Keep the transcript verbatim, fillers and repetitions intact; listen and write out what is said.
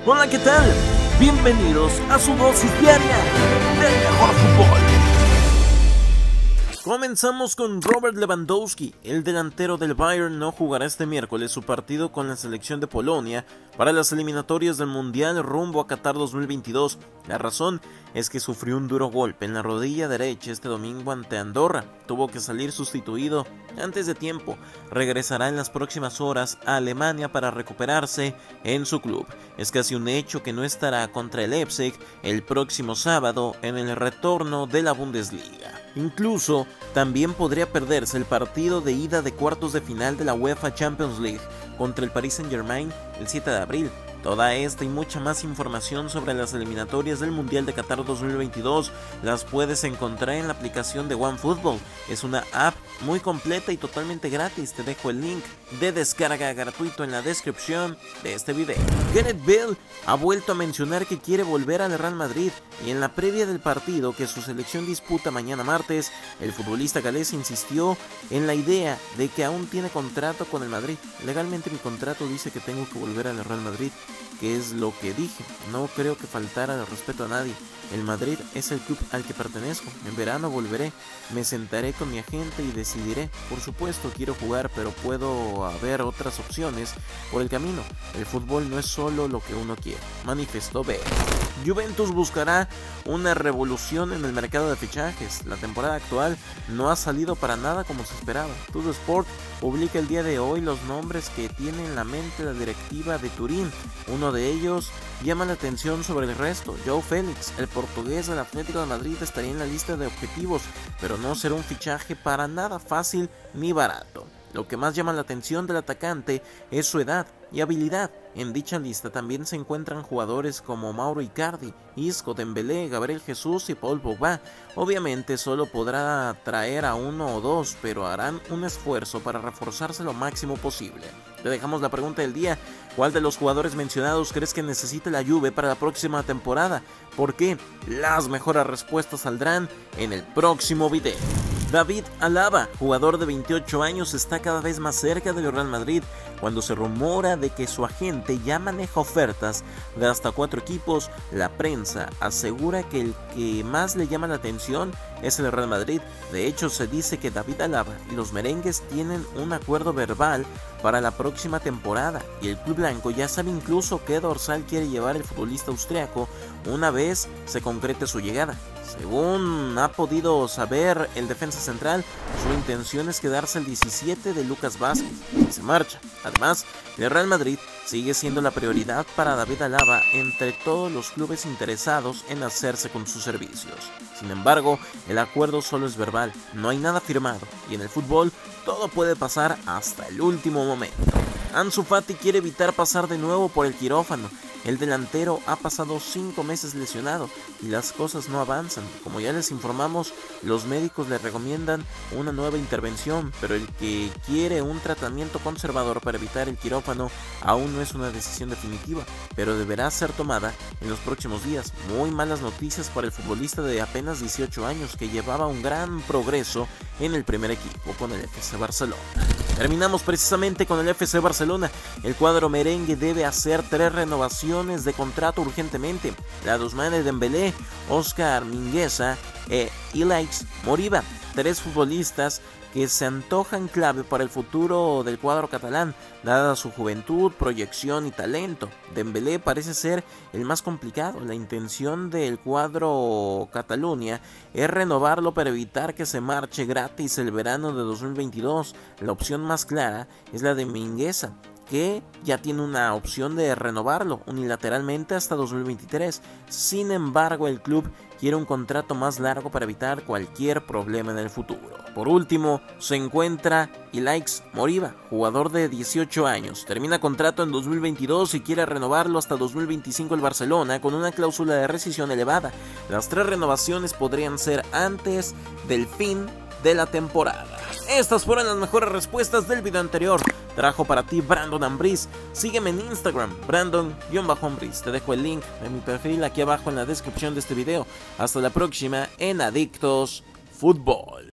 Hola, ¿qué tal? Bienvenidos a su dosis diaria del mejor fútbol. Comenzamos con Robert Lewandowski. El delantero del Bayern no jugará este miércoles su partido con la selección de Polonia para las eliminatorias del Mundial rumbo a Qatar dos mil veintidós. La razón es que sufrió un duro golpe en la rodilla derecha este domingo ante Andorra. Tuvo que salir sustituido antes de tiempo. Regresará en las próximas horas a Alemania para recuperarse en su club. Es casi un hecho que no estará contra el Leipzig el próximo sábado en el retorno de la Bundesliga. Incluso también podría perderse el partido de ida de cuartos de final de la UEFA Champions League contra el Paris Saint-Germain el siete de abril. Toda esta y mucha más información sobre las eliminatorias del Mundial de Qatar dos mil veintidós las puedes encontrar en la aplicación de OneFootball. Es una app muy completa y totalmente gratis. Te dejo el link de descarga gratuito en la descripción de este video. Gareth Bale ha vuelto a mencionar que quiere volver al Real Madrid, y en la previa del partido que su selección disputa mañana martes, el futbolista galés insistió en la idea de que aún tiene contrato con el Madrid. Legalmente mi contrato dice que tengo que volver al Real Madrid, que es lo que dije. No creo que faltara el respeto a nadie. El Madrid es el club al que pertenezco. En verano volveré, me sentaré con mi agente y decidiré. Por supuesto quiero jugar, pero puedo haber otras opciones por el camino. El fútbol no es solo lo que uno quiere, manifestó Bale. Juventus buscará una revolución en el mercado de fichajes. La temporada actual no ha salido para nada como se esperaba. Tuttosport publica el día de hoy los nombres que tiene en la mente la directiva de Turín. Uno de ellos llama la atención sobre el resto. João Félix, el portugués del Atlético de Madrid, estaría en la lista de objetivos, pero no será un fichaje para nada fácil ni barato. Lo que más llama la atención del atacante es su edad y habilidad. En dicha lista también se encuentran jugadores como Mauro Icardi, Isco, Dembélé, Gabriel Jesús y Paul Pogba. Obviamente solo podrá traer a uno o dos, pero harán un esfuerzo para reforzarse lo máximo posible. Te dejamos la pregunta del día: ¿cuál de los jugadores mencionados crees que necesite la Juve para la próxima temporada? ¿Por qué? Las mejores respuestas saldrán en el próximo video. David Alaba, jugador de veintiocho años, está cada vez más cerca del Real Madrid cuando se rumora de que su agente ya maneja ofertas de hasta cuatro equipos. La prensa asegura que el que más le llama la atención es el Real Madrid. De hecho, se dice que David Alaba y los merengues tienen un acuerdo verbal para la próxima temporada, y el club blanco ya sabe incluso qué dorsal quiere llevar el futbolista austriaco una vez se concrete su llegada. Según ha podido saber el defensa central, su intención es quedarse el diecisiete de Lucas Vázquez y se marcha. Además, el Real Madrid sigue siendo la prioridad para David Alaba entre todos los clubes interesados en hacerse con sus servicios. Sin embargo, el acuerdo solo es verbal, no hay nada firmado, y en el fútbol todo puede pasar hasta el último momento. Ansu Fati quiere evitar pasar de nuevo por el quirófano. El delantero ha pasado cinco meses lesionado y las cosas no avanzan. Como ya les informamos, los médicos le recomiendan una nueva intervención, pero el que quiere un tratamiento conservador para evitar el quirófano aún no es una decisión definitiva, pero deberá ser tomada en los próximos días. Muy malas noticias para el futbolista de apenas dieciocho años, que llevaba un gran progreso en el primer equipo con el F C Barcelona. Terminamos precisamente con el F C Barcelona. El cuadro merengue debe hacer tres renovaciones de contrato urgentemente: la de Ousmane Dembélé, Oscar Mingueza e Ilaix Moriba, tres futbolistas que se antojan clave para el futuro del cuadro catalán, dada su juventud, proyección y talento. Dembélé parece ser el más complicado. La intención del cuadro Cataluña es renovarlo para evitar que se marche gratis el verano de dos mil veintidós. La opción más clara es la de Mingueza, que ya tiene una opción de renovarlo unilateralmente hasta dos mil veintitrés. Sin embargo, el club quiere un contrato más largo para evitar cualquier problema en el futuro. Por último, se encuentra Ilaix Moriba, jugador de dieciocho años. Termina contrato en dos mil veintidós y quiere renovarlo hasta dos mil veinticinco el Barcelona con una cláusula de rescisión elevada. Las tres renovaciones podrían ser antes del fin de la temporada. Estas fueron las mejores respuestas del video anterior. Trajo para ti Brandon Ambriz. Sígueme en Instagram, Brandon-Ambriz. Te dejo el link de mi perfil aquí abajo en la descripción de este video. Hasta la próxima en Adictos Fútbol.